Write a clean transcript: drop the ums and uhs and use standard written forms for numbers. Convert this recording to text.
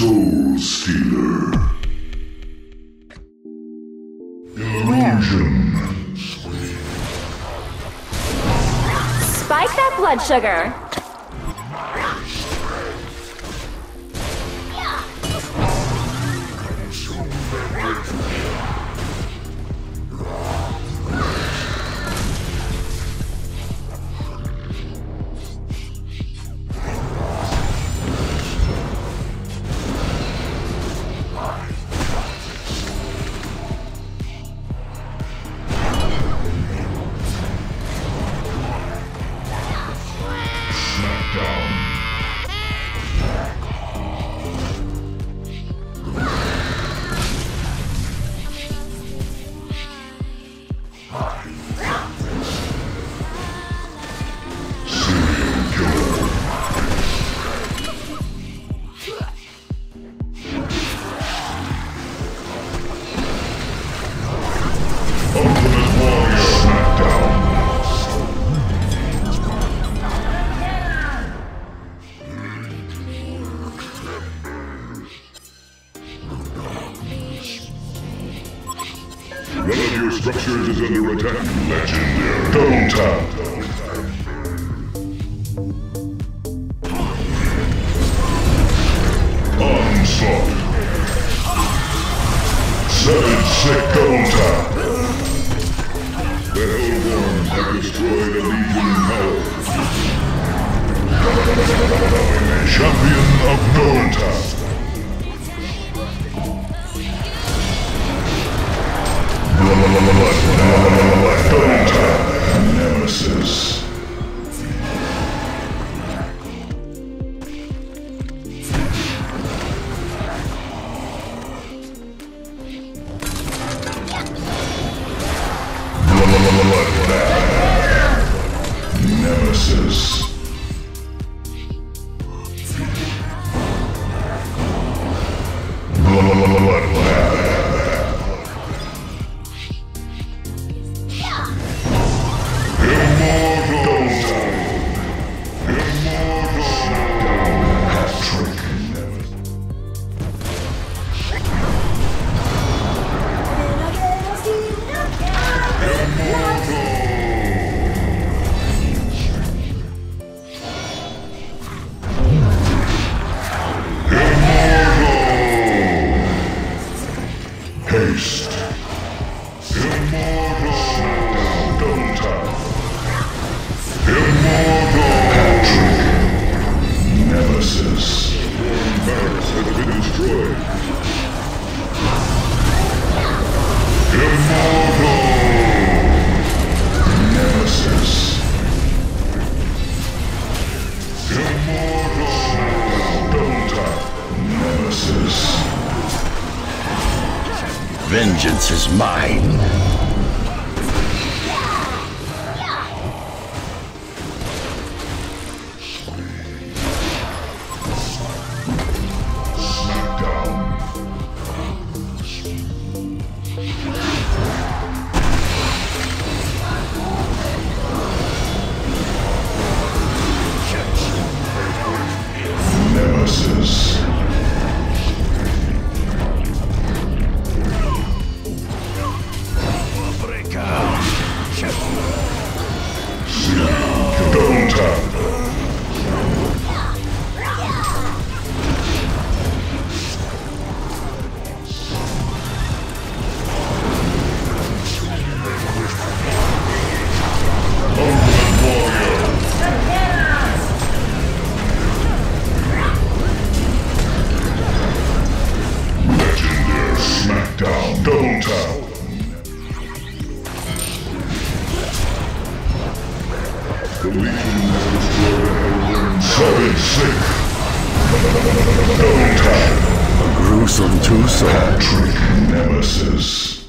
Soul Stealer. Illusion. Spike that blood sugar. One of your structures is under attack. Legendary. Double tap. Onslaught. 7-6 double tap. The Hellborn have destroyed a Legion tower. Champion of Double Tap. Double tap. Nemesis. Nemesis. Haste. Immortal. Double tap. Immortal. Patrick. Nemesis. Barracks has been destroyed. Immortal. Nemesis. Immortal. Double tap. Nemesis. Vengeance is mine. Smackdown. Nemesis. Double tap. Ultimate Warrior. Legendary Smackdown. Double tap. The Legion has destroyed a Hellborn. 7-6. Double tap. A gruesome twosome. Patrick Nemesis.